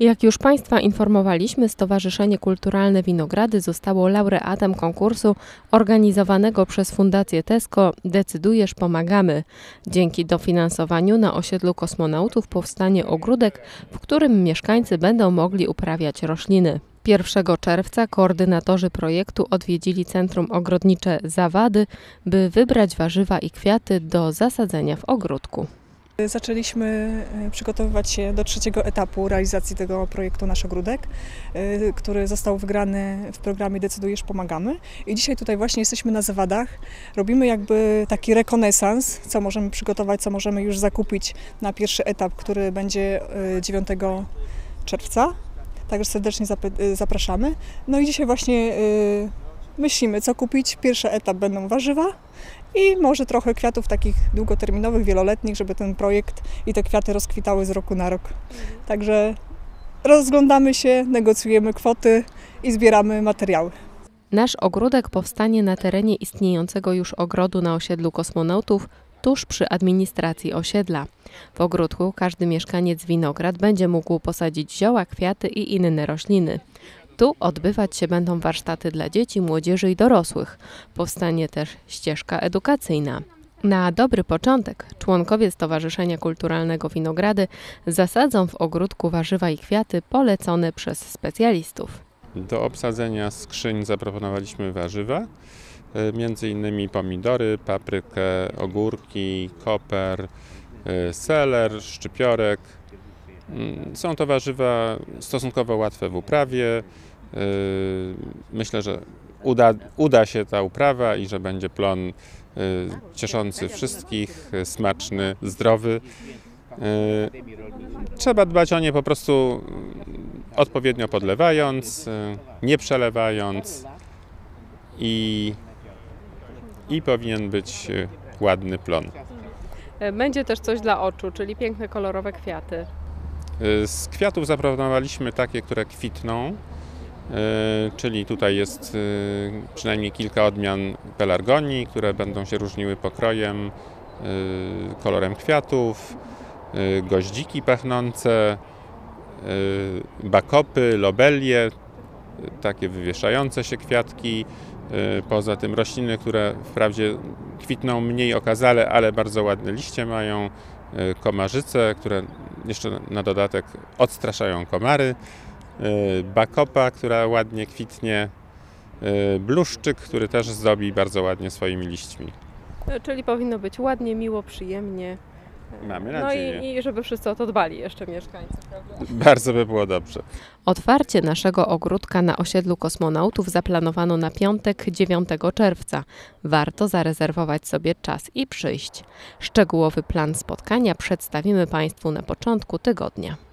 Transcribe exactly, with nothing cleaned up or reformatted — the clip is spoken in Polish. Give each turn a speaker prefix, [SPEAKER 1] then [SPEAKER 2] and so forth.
[SPEAKER 1] Jak już Państwa informowaliśmy, Stowarzyszenie Kulturalne Winogrady zostało laureatem konkursu organizowanego przez Fundację Tesco Decydujesz, pomagamy. Dzięki dofinansowaniu na osiedlu kosmonautów powstanie ogródek, w którym mieszkańcy będą mogli uprawiać rośliny. pierwszego czerwca koordynatorzy projektu odwiedzili Centrum Ogrodnicze Zawady, by wybrać warzywa i kwiaty do zasadzenia w ogródku.
[SPEAKER 2] Zaczęliśmy przygotowywać się do trzeciego etapu realizacji tego projektu Nasz Ogródek, który został wygrany w programie Decydujesz, pomagamy. I dzisiaj tutaj właśnie jesteśmy na Zawadach. Robimy jakby taki rekonesans, co możemy przygotować, co możemy już zakupić na pierwszy etap, który będzie dziewiątego czerwca. Także serdecznie zapraszamy. No i dzisiaj właśnie myślimy, co kupić. Pierwszy etap będą warzywa i może trochę kwiatów takich długoterminowych, wieloletnich, żeby ten projekt i te kwiaty rozkwitały z roku na rok. Także rozglądamy się, negocjujemy kwoty i zbieramy materiały.
[SPEAKER 1] Nasz ogródek powstanie na terenie istniejącego już ogrodu na osiedlu kosmonautów, tuż przy administracji osiedla. W ogródku każdy mieszkaniec Winograd będzie mógł posadzić zioła, kwiaty i inne rośliny. Tu odbywać się będą warsztaty dla dzieci, młodzieży i dorosłych. Powstanie też ścieżka edukacyjna. Na dobry początek członkowie Stowarzyszenia Kulturalnego Winogrady zasadzą w ogródku warzywa i kwiaty polecone przez specjalistów.
[SPEAKER 3] Do obsadzenia skrzyń zaproponowaliśmy warzywa, między innymi pomidory, paprykę, ogórki, koper, seler, szczypiorek. Są to warzywa stosunkowo łatwe w uprawie. Myślę, że uda, uda się ta uprawa i że będzie plon cieszący wszystkich, smaczny, zdrowy. Trzeba dbać o nie po prostu odpowiednio podlewając, nie przelewając i, i powinien być ładny plon.
[SPEAKER 1] Będzie też coś dla oczu, czyli piękne, kolorowe kwiaty.
[SPEAKER 3] Z kwiatów zaproponowaliśmy takie, które kwitną, czyli tutaj jest przynajmniej kilka odmian pelargonii, które będą się różniły pokrojem, kolorem kwiatów, goździki pachnące, bakopy, lobelie, takie wywieszające się kwiatki. Poza tym rośliny, które wprawdzie kwitną mniej okazale, ale bardzo ładne liście mają, komarzyce, które jeszcze na dodatek odstraszają komary, bakopa, która ładnie kwitnie, bluszczyk, który też zdobi bardzo ładnie swoimi liśćmi.
[SPEAKER 1] Czyli powinno być ładnie, miło, przyjemnie.
[SPEAKER 3] Mamy nadzieję.
[SPEAKER 1] No i, i żeby wszyscy o to dbali, jeszcze mieszkańcy, prawda?
[SPEAKER 3] Bardzo by było dobrze.
[SPEAKER 1] Otwarcie naszego ogródka na osiedlu kosmonautów zaplanowano na piątek, dziewiątego czerwca. Warto zarezerwować sobie czas i przyjść. Szczegółowy plan spotkania przedstawimy Państwu na początku tygodnia.